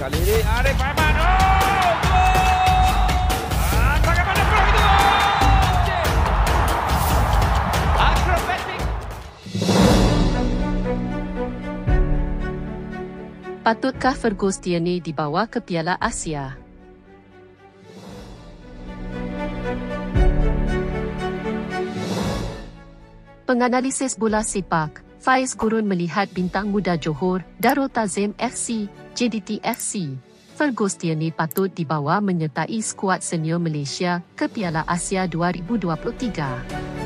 Kali ini Arif Ahmad. Oh, gol! Bagaimana peluang itu? Okey. Akrobatik. Patutkah Ferguson dibawa ke Piala Asia? Penganalisis bola sepak, Faiz Gurun melihat bintang muda Johor, Darul Tazim FC, JDT FC. Ferguson patut dibawa menyertai skuad senior Malaysia ke Piala Asia 2023.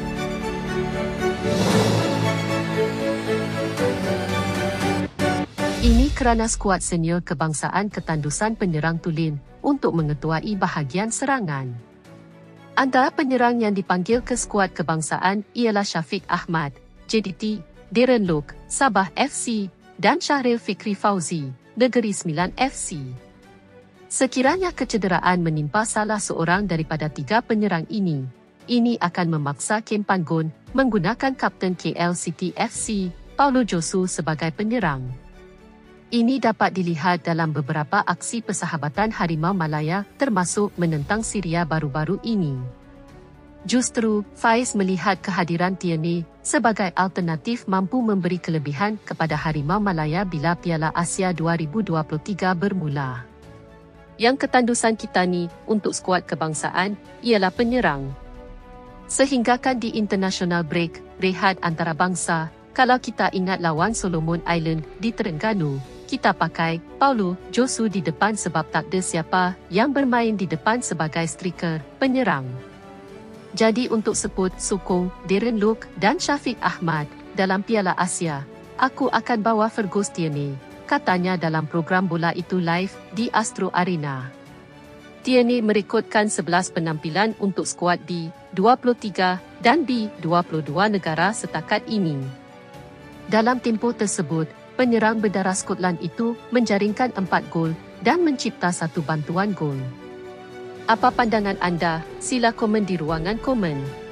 Ini kerana skuad senior kebangsaan ketandusan penyerang tulen untuk mengetuai bahagian serangan. Antara penyerang yang dipanggil ke skuad kebangsaan ialah Syafiq Ahmad, JDT, Darren Look, Sabah FC, dan Syahril Fikri Fauzi, Negeri Sembilan FC. Sekiranya kecederaan menimpa salah seorang daripada tiga penyerang ini akan memaksa Kem Panggon menggunakan kapten KL City FC, Paulo Josu sebagai penyerang. Ini dapat dilihat dalam beberapa aksi persahabatan Harimau Malaya termasuk menentang Syria baru-baru ini. Justru, Faiz melihat kehadiran Tierney sebagai alternatif mampu memberi kelebihan kepada Harimau Malaya bila Piala Asia 2023 bermula. Yang ketandusan kita ni untuk skuad kebangsaan ialah penyerang. Sehinggakan di international break, rehat antarabangsa, kalau kita ingat lawan Solomon Island di Terengganu, kita pakai Paulo Josu di depan sebab tak ada siapa yang bermain di depan sebagai striker, penyerang. Jadi untuk sebut sokong Darren Look dan Syafiq Ahmad dalam Piala Asia, aku akan bawa Ferguson, katanya dalam program bola itu live di Astro Arena. Tierney merekodkan 11 penampilan untuk skuad B23 dan B22 negara setakat ini. Dalam tempoh tersebut, penyerang berdarah Skotland itu menjaringkan 4 gol dan mencipta 1 bantuan gol. Apa pandangan anda? Sila komen di ruangan komen.